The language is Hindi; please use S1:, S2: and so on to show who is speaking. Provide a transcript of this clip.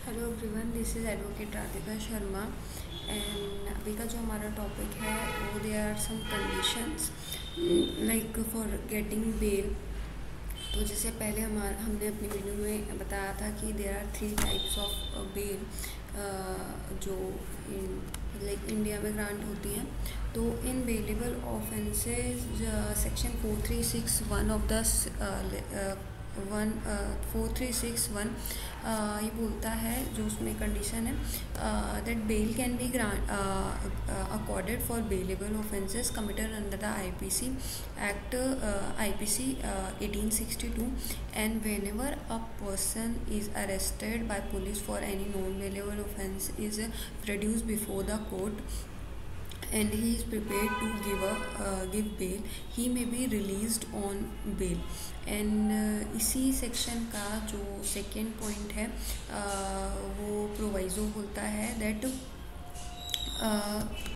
S1: Hello everyone, this is advocate Radhika Sharma. And अभी का जो हमारा टॉपिक है वो there are some conditions like for getting bail. तो जैसे पहले हमने अपनी वीडियो में बताया था कि there are 3 types of bail जो लाइक इंडिया में ग्रांट होती हैं। तो इन bailable offences section 4361 of the 4361 ये बोलता है, जो उसमें कंडीशन है that bail can be grant accorded for bailable offences committed under the IPC act IPC 1862 and whenever a person is arrested by police for any non bailable offence is produced before the court and he is prepared to give bail, he may be released on bail. And इसी सेक्शन का जो सेकेंड पॉइंट है वो प्रोवाइजो होता है दैट